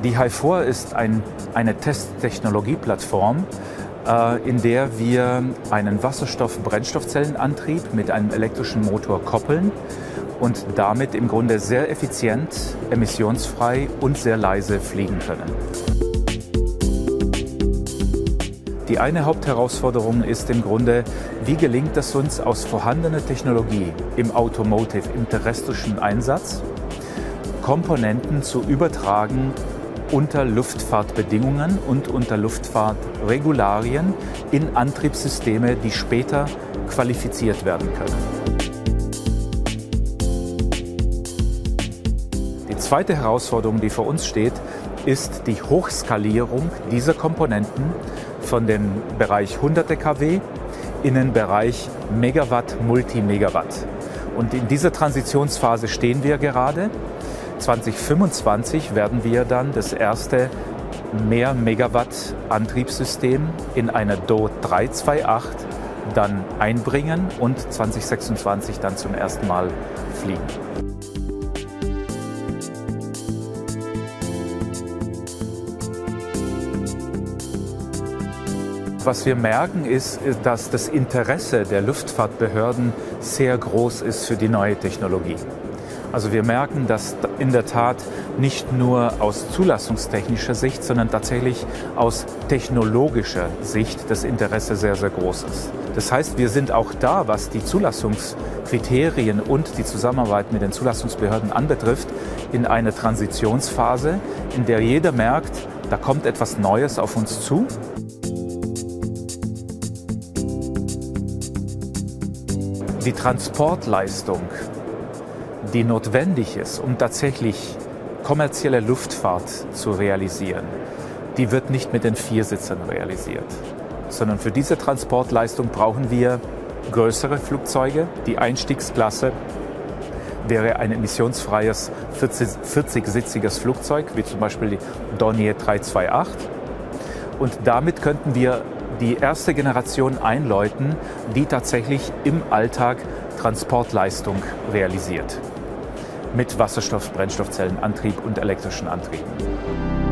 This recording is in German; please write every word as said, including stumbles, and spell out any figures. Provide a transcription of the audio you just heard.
Die H I four ist ein, eine Testtechnologieplattform, äh, in der wir einen Wasserstoff-Brennstoffzellenantrieb mit einem elektrischen Motor koppeln und damit im Grunde sehr effizient, emissionsfrei und sehr leise fliegen können. Die eine Hauptherausforderung ist im Grunde, wie gelingt es uns aus vorhandener Technologie im Automotive, im terrestrischen Einsatz, Komponenten zu übertragen unter Luftfahrtbedingungen und unter Luftfahrtregularien in Antriebssysteme, die später qualifiziert werden können. Die zweite Herausforderung, die vor uns steht, ist die Hochskalierung dieser Komponenten von dem Bereich hunderte Kilowatt in den Bereich Megawatt, Multimegawatt. Und in dieser Transitionsphase stehen wir gerade. zwanzig fünfundzwanzig werden wir dann das erste mehr Megawatt Antriebssystem in einer D O drei zwei acht dann einbringen und zwanzig sechsundzwanzig dann zum ersten Mal fliegen. Was wir merken, ist, dass das Interesse der Luftfahrtbehörden sehr groß ist für die neue Technologie. Also wir merken, dass in der Tat nicht nur aus zulassungstechnischer Sicht, sondern tatsächlich aus technologischer Sicht das Interesse sehr, sehr groß ist. Das heißt, wir sind auch da, was die Zulassungskriterien und die Zusammenarbeit mit den Zulassungsbehörden anbetrifft, in einer Transitionsphase, in der jeder merkt, da kommt etwas Neues auf uns zu. Die Transportleistung, die notwendig ist, um tatsächlich kommerzielle Luftfahrt zu realisieren, die wird nicht mit den Viersitzern realisiert, sondern für diese Transportleistung brauchen wir größere Flugzeuge. Die Einstiegsklasse wäre ein emissionsfreies vierzig-sitziges Flugzeug, wie zum Beispiel die Dornier drei zwei acht. Und damit könnten wir die erste Generation einläuten, die tatsächlich im Alltag Transportleistung realisiert. Mit Wasserstoff-Brennstoffzellenantrieb und elektrischen Antrieben.